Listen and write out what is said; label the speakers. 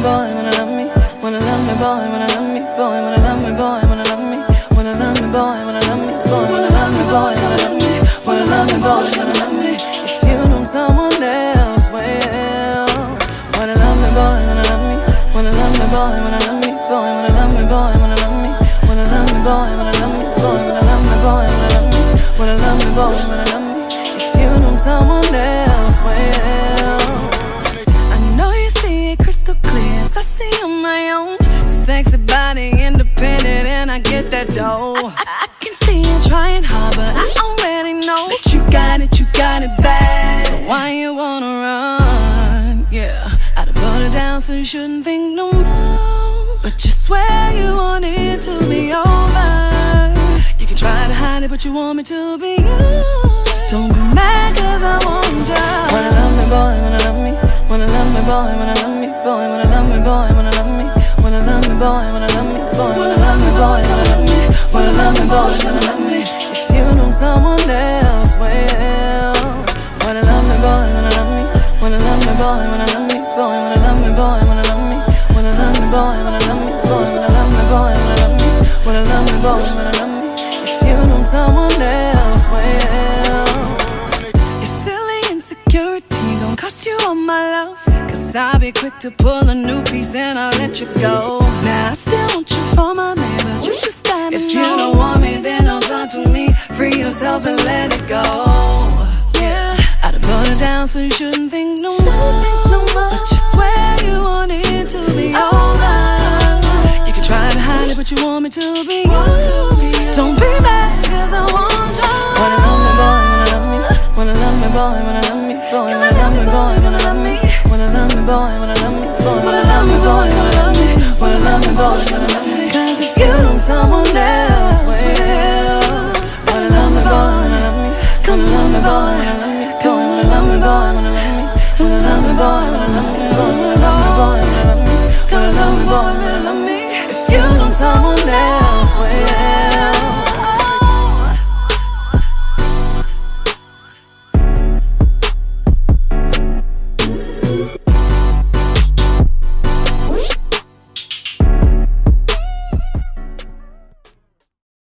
Speaker 1: boy, wanna love me, wanna love me, boy, wanna love me, boy, wanna love me, boy, wanna love me, wanna love me, boy, wanna love me, boy, wanna love me, boy, wanna love me, wanna love me, boy, wanna love me. If you know someone else, well, wanna love me, boy, wanna love me, wanna love me, boy, wanna love me, boy, wanna love me, boy, wanna love me, wanna love me, boy, wanna love me, boy, wanna love me, boy, wanna love me, wanna love me, boy, wanna love me. If you know someone else, well, I know you see it crystal clear, so I see on my own. Sexy body, independent, and I get that dough. I can see you trying hard, but I already know that you got it bad. So why you wanna run? Yeah, I'd have put it down so you shouldn't think no more. But you swear you want it to be over. You can try to hide it, but you want me to be you. Don't be mad cause I want you. Wanna love me, boy, wanna love me, wanna love me, boy, wanna love me, boy, wanna love me, boy, wanna love me, wanna love me, boy, wanna love me, boy, wanna love me, boy, wanna love me, wanna love me, boy, wanna love me. If you know someone else, well, wanna love me, boy, wanna love me, wanna love me, boy, wanna love me, boy, wanna love me, boy, wanna love me, wanna love me, boy, wanna love me, boy, wanna love me, boy, wanna love me, wanna love me, boy, wanna love me. If you know someone else, well, your silly insecurity don't cost you all my love. Cause I'll be quick to pull a new piece and I'll let you go. Now I still want you for my man, but you just gotta know. If you don't want me, then don't talk to me. Free yourself and let it go. Yeah, I'd have put it down so you shouldn't think no more. But you swear you want it to be over. You can try to hide it, but you want me to be you.